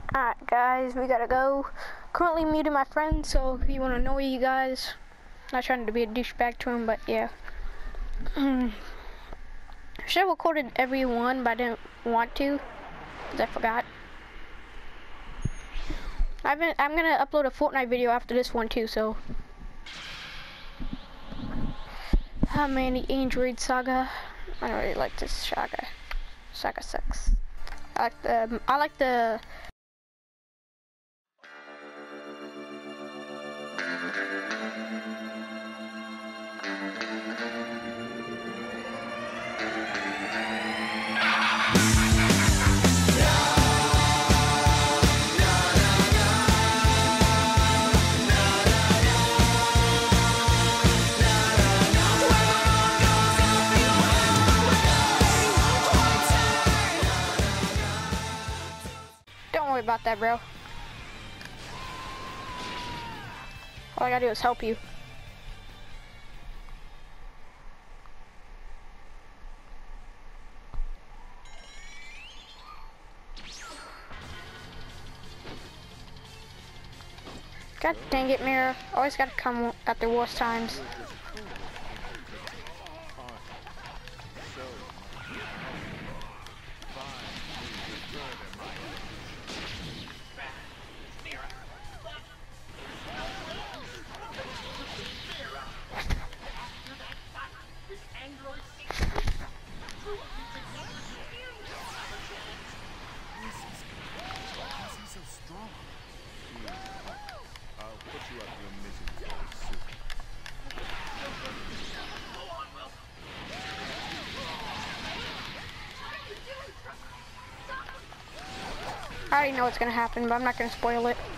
Alright guys, we gotta go. Currently muted my friend, so if you wanna know you guys, not trying to be a douchebag to him, but yeah. Should have recorded every one, but I didn't want to, because I forgot. I'm gonna upload a Fortnite video after this one too, so. Oh man, the Android Saga. I don't really like this saga. Saga sucks. I like the Don't worry about that, bro. All I gotta do is help you. God dang it, Mirror. Always gotta come at the worst times. I already know what's gonna happen, but I'm not gonna spoil it.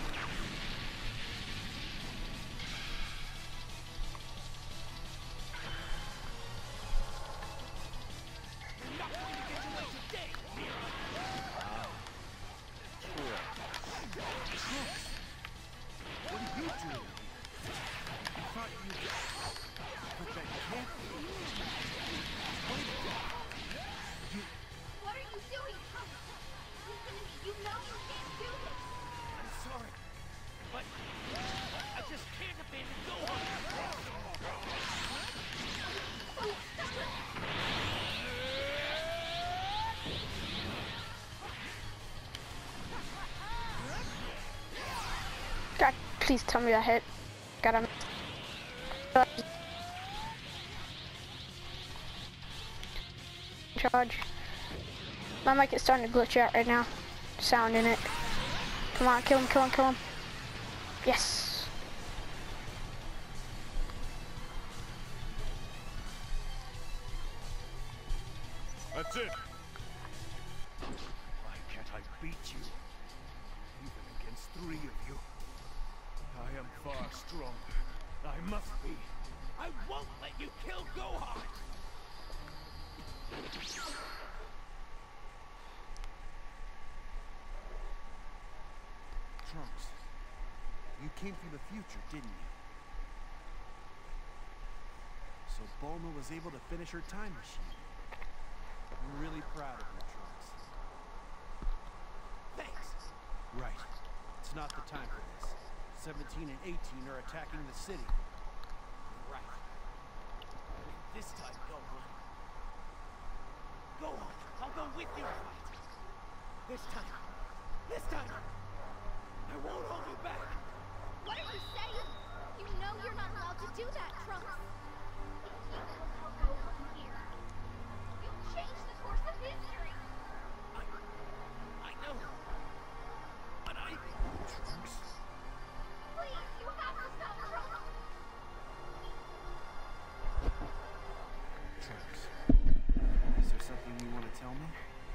God, please tell me that hit. God, I'm charge. My mic is starting to glitch out right now. Sound in it. Come on, kill him, kill him, kill him. Yes. That's it. Why can't I beat you? Even against three of you. I am far stronger. I must be. I won't let you kill Gohan! Trunks, you came from the future, didn't you? So Bulma was able to finish her time machine. I'm really proud of you, Trunks. Thanks! Right. It's not the time for this. 17 and 18 are attacking the city. Right. This time, Gohan. Gohan, I'll go with you to fight. This time, I won't hold you back. What are you saying? You know you're not allowed to do that, Trunks. You changed the course of history. I know. But Trunks? Please, you have to stop, Trunks. Trunks, is there something you want to tell me?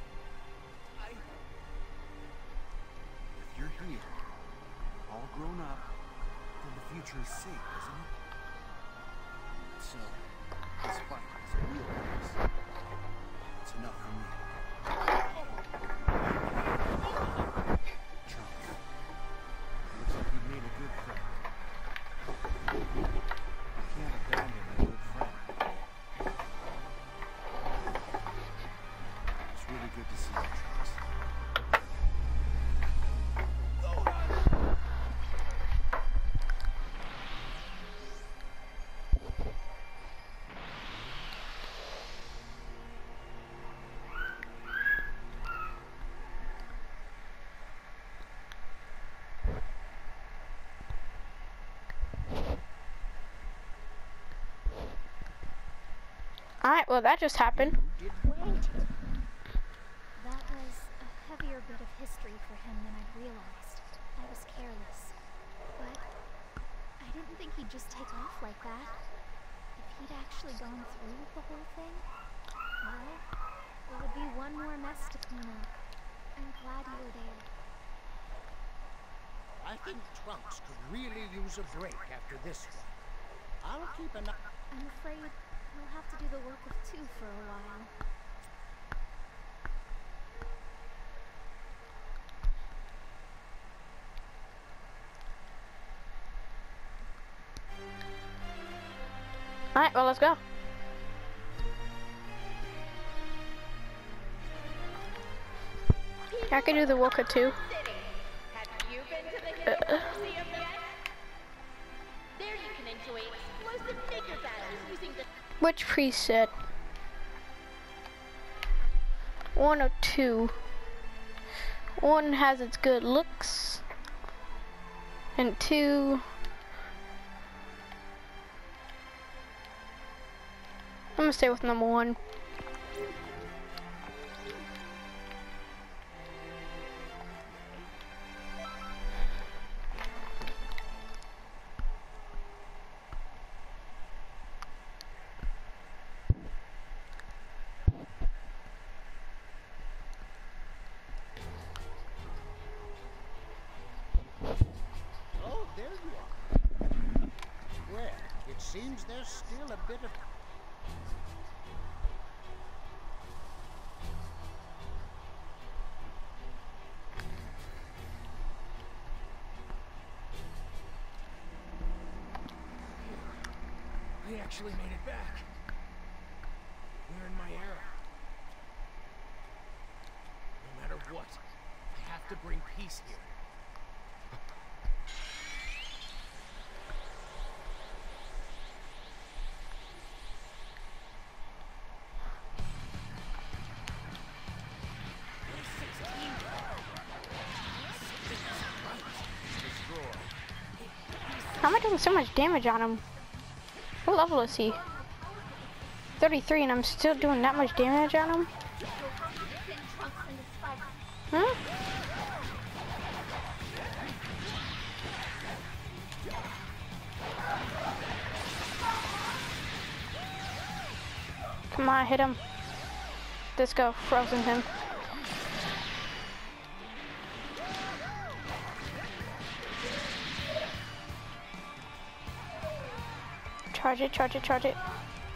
If you're here, all grown up, then the future is safe, isn't it? So, this fight is a real race. It's enough for me. Trunks, looks like you've made a good friend. You can't abandon a good friend. It's really good to see you, Trunks. Alright, well that just happened. You did well. That was a heavier bit of history for him than I'd realized. I was careless. But I didn't think he'd just take off like that. If he'd actually gone through with the whole thing, well, it would be one more mess to clean up. I'm glad you were there. I think Trunks could really use a break after this one. I'll keep an eye. I'm afraid he'll have to do the work of two for a while. Alright, well let's go. I can do the work of two. Have you been to the Hidden Museum yet? There you can enjoy explosive figure battles using the Which preset? 1 or 2? 1 has its good looks, and 2. I'm gonna stay with number 1. Oh, there you are. Well, it seems there's still a bit of... We actually made it back. We're in my era. No matter what, I have to bring peace here. How am I doing so much damage on him? What level is he? 33, and I'm still doing that much damage on him? Huh? Come on, hit him. Let's go, frozen him. Charge it, charge it, charge it.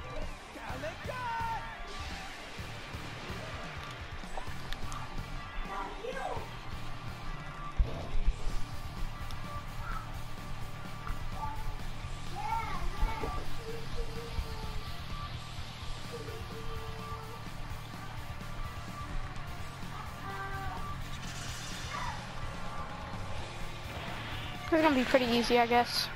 It's gonna be pretty easy, I guess.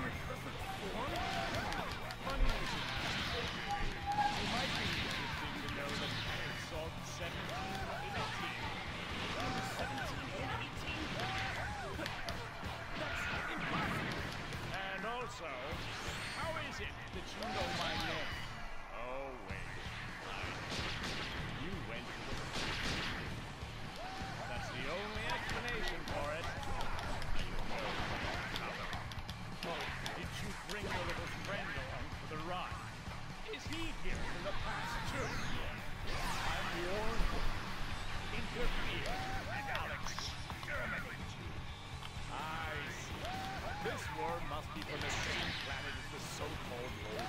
And also, how is it that you know my name? Oh, wait. You went to the... That's the only explanation for it. Oh, did you bring your little friend along for the ride? Is he here from the past, too? I'm warned. Interfere, and I'll exterminate you. I see. This worm must be from the same planet as the so-called Old.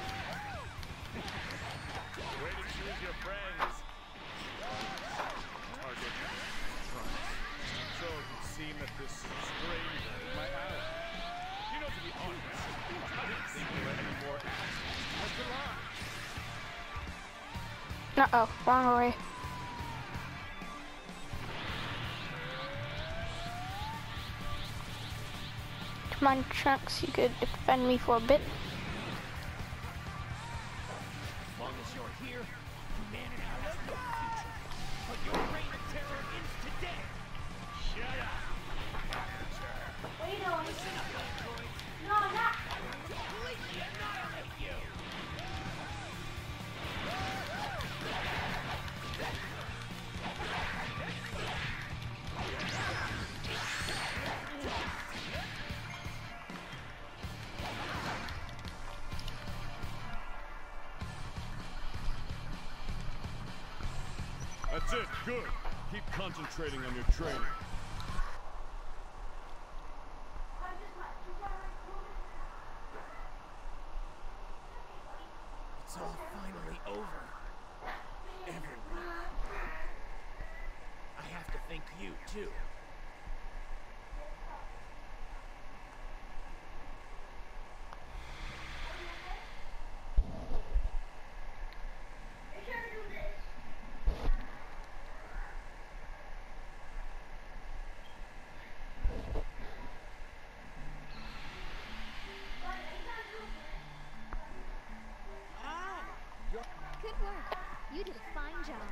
Way to choose your friends. Target. Trunks. So it would seem that this stranger is my ally. You know, to be honest, I didn't think there were any more assholes left alive. Uh-oh, wrong way. Come on, Trunks, you could defend me for a bit. As long as you're here, humanity has no future. But your reign of terror ends today. Shut up. What are you doing? Listen up, androids. No, I'm not. Completely annihilate you. That's it, good. Keep concentrating on your training. It's all finally over. Everyone. I have to thank you, too. Good work. You did a fine job.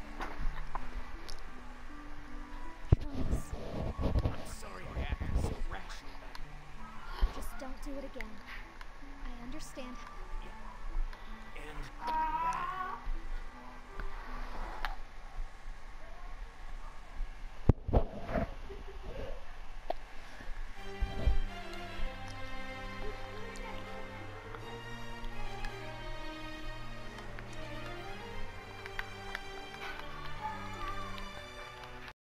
Trunks, I'm sorry I acted so rash about it. just don't do it again. I understand. And that